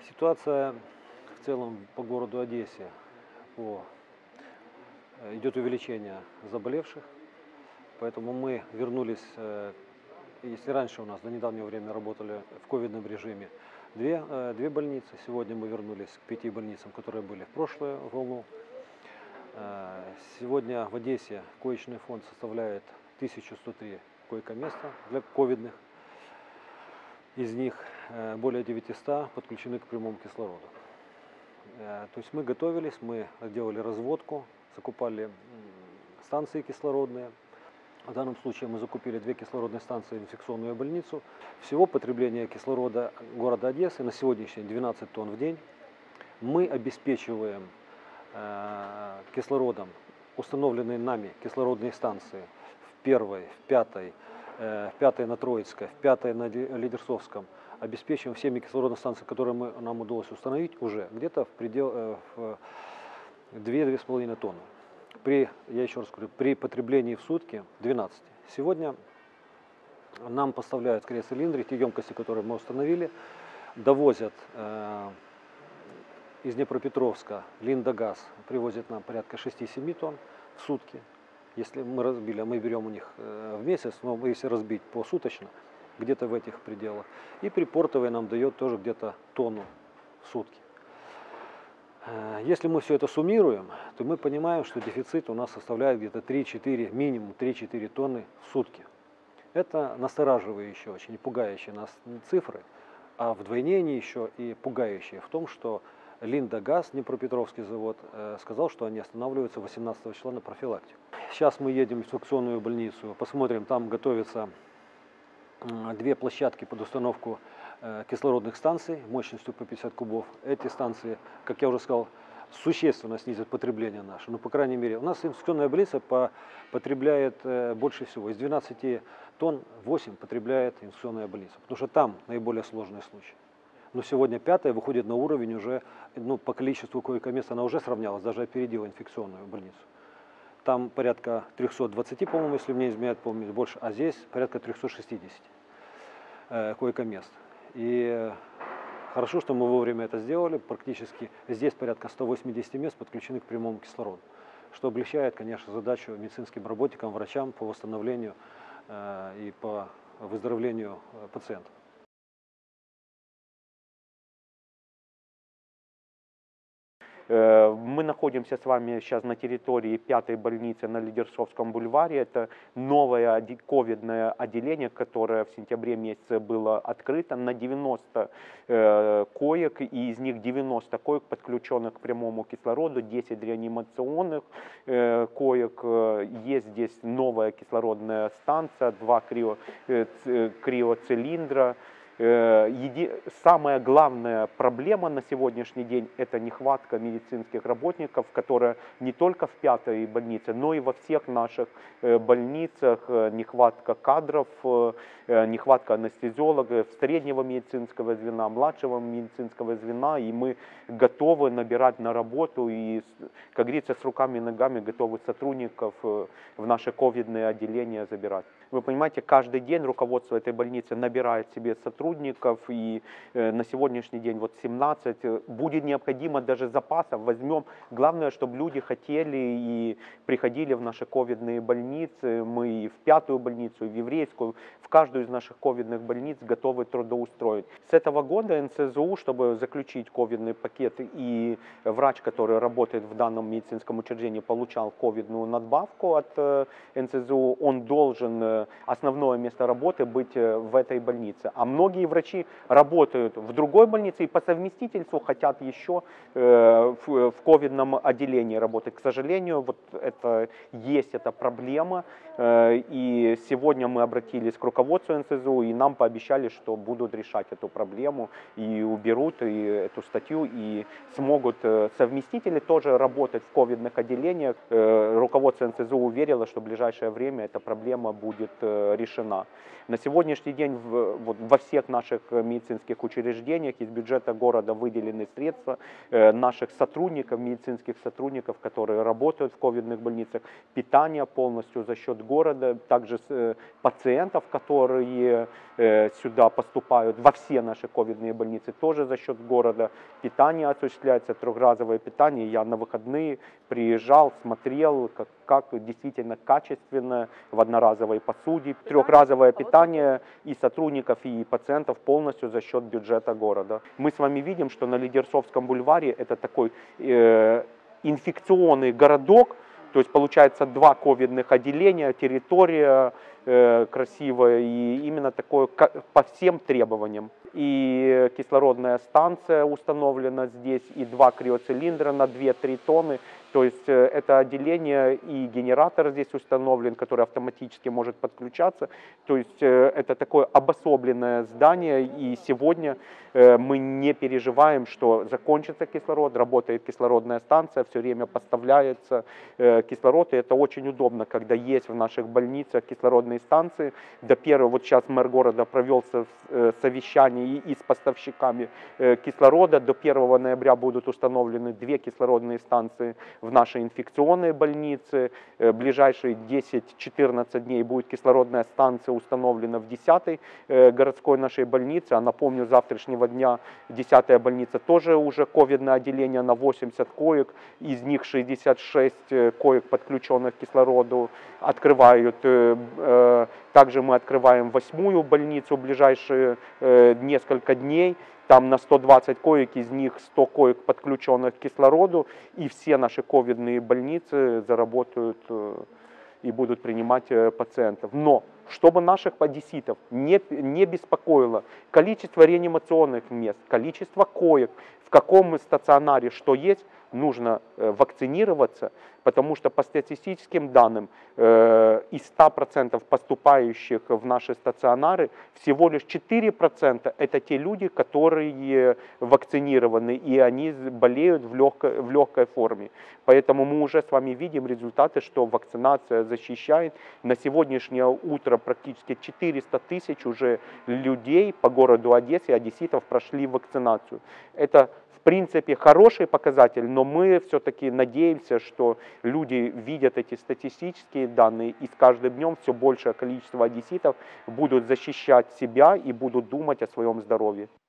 Ситуация в целом по городу Одессе идет увеличение заболевших, поэтому мы вернулись, если раньше у нас до недавнего времени работали в ковидном режиме две больницы, сегодня мы вернулись к 5 больницам, которые были в прошлую волну. Сегодня в Одессе коечный фонд составляет 1103 койко-места для ковидных. Из них более 900 подключены к прямому кислороду. То есть мы готовились, мы делали разводку, закупали станции кислородные. В данном случае мы закупили 2 кислородные станции и инфекционную больницу. Всего потребление кислорода города Одессы на сегодняшний день 12 тонн в день. Мы обеспечиваем кислородом установленные нами кислородные станции в 1-й, в 5-й, в 5-й на Троицкой, в 5-й на Лидерсовском. Обеспечиваем всеми кислородными станциями, которые нам удалось установить, уже где-то в 2-2,5 тонны. Я еще раз говорю, при потреблении в сутки 12. Сегодня нам поставляют скорее цилиндры, те емкости, которые мы установили, довозят из Днепропетровска, Линдагаз привозит нам порядка 6-7 тонн в сутки. Если мы разбили, а мы берем у них в месяц, но если разбить посуточно, где-то в этих пределах. И припортовый нам дает тоже где-то тонну в сутки. Если мы все это суммируем, то мы понимаем, что дефицит у нас составляет где-то 3-4, минимум 3-4 тонны в сутки. Это настораживающие, очень пугающие нас цифры, а вдвойне они еще и пугающие в том, что Линдагаз, Днепропетровский завод, сказал, что они останавливаются 18 числа на профилактику. Сейчас мы едем в инфекционную больницу, посмотрим, там готовятся 2 площадки под установку кислородных станций мощностью по 50 кубов. Эти станции, как я уже сказал, существенно снизят потребление наше. Но, по крайней мере, у нас инфекционная больница потребляет больше всего. Из 12 тонн 8 потребляет инфекционная больница, потому что там наиболее сложные случаи. Но сегодня 5-я выходит на уровень уже, по количеству койко-мест она уже сравнялась, даже опередила инфекционную больницу. Там порядка 320, по-моему, если мне изменяет память, больше, а здесь порядка 360 койко-мест. И хорошо, что мы вовремя это сделали, практически здесь порядка 180 мест подключены к прямому кислороду, что облегчает, конечно, задачу медицинским работникам, врачам по восстановлению и по выздоровлению пациентов. Мы находимся с вами сейчас на территории 5-й больницы на Лидерсовском бульваре. Это новое ковидное отделение, которое в сентябре месяце было открыто на 90 коек, и из них 90 коек, подключенных к прямому кислороду, 10 реанимационных коек. Есть здесь новая кислородная станция, 2 криоцилиндра. Самая главная проблема на сегодняшний день – это нехватка медицинских работников, которая не только в 5-й больнице, но и во всех наших больницах. Нехватка кадров, нехватка анестезиологов, среднего медицинского звена, младшего медицинского звена. И мы готовы набирать на работу и, как говорится, с руками и ногами готовы сотрудников в наше ковидное отделение забирать. Вы понимаете, каждый день руководство этой больницы набирает себе сотрудников, и на сегодняшний день вот 17. Будет необходимо даже запасов, возьмем. Главное, чтобы люди хотели и приходили в наши ковидные больницы. Мы и в 5-ю больницу, и в еврейскую, в каждую из наших ковидных больниц готовы трудоустроить. С этого года НСЗУ, чтобы заключить ковидный пакет, и врач, который работает в данном медицинском учреждении, получал ковидную надбавку от НСЗУ, он должен основное место работы быть в этой больнице. А многие врачи работают в другой больнице и по совместительству хотят еще в ковидном отделении работать. К сожалению, вот это есть эта проблема. И сегодня мы обратились к руководству НСЗУ, и нам пообещали, что будут решать эту проблему и уберут эту статью, и смогут совместители тоже работать в ковидных отделениях. Руководство НСЗУ уверило, что в ближайшее время эта проблема будет решена. На сегодняшний день во всех всех наших медицинских учреждениях из бюджета города выделены средства наших сотрудников, медицинских сотрудников, которые работают в ковидных больницах, питание полностью за счет города, также пациентов, которые сюда поступают во все наши ковидные больницы, тоже за счет города. Питание осуществляется, трехразовое питание. Я на выходные приезжал, смотрел, как действительно качественно в одноразовой посуде. Трехразовое питание и сотрудников, и пациентов полностью за счет бюджета города. Мы с вами видим, что на Лидерсовском бульваре это такой инфекционный городок. То есть получается 2 ковидных отделения, территория красивая и именно такое по всем требованиям. И кислородная станция установлена здесь, и 2 криоцилиндра на 2-3 тонны. То есть это отделение и генератор здесь установлен, который автоматически может подключаться. То есть это такое обособленное здание, и сегодня мы не переживаем, что закончится кислород, работает кислородная станция, все время поставляется кислород, и это очень удобно, когда есть в наших больницах кислородные станции. Вот сейчас мэр города провел совещание и с поставщиками кислорода. До 1 ноября будут установлены 2 кислородные станции в нашей инфекционной больнице. Ближайшие 10-14 дней будет кислородная станция установлена в 10-й городской нашей больнице. А напомню, с завтрашнего дня 10-я больница тоже уже ковидное отделение на 80 коек, из них 66 коек, подключенных к кислороду, открывают. Также мы открываем 8-ю больницу в ближайшие несколько дней. Там на 120 коек, из них 100 коек, подключенных к кислороду, и все наши ковидные больницы заработают и будут принимать пациентов. Но чтобы наших одесситов не беспокоило количество реанимационных мест, количество коек, в каком стационаре что есть, нужно вакцинироваться, потому что по статистическим данным из 100% поступающих в наши стационары всего лишь 4% это те люди, которые вакцинированы, и они болеют в легкой форме. Поэтому мы уже с вами видим результаты, что вакцинация защищает. На сегодняшнее утро практически 400 тысяч уже людей по городу Одессе, одесситов, прошли вакцинацию. Это в принципе хороший показатель, но мы все-таки надеемся, что люди видят эти статистические данные, и с каждым днем все большее количество одесситов будут защищать себя и будут думать о своем здоровье.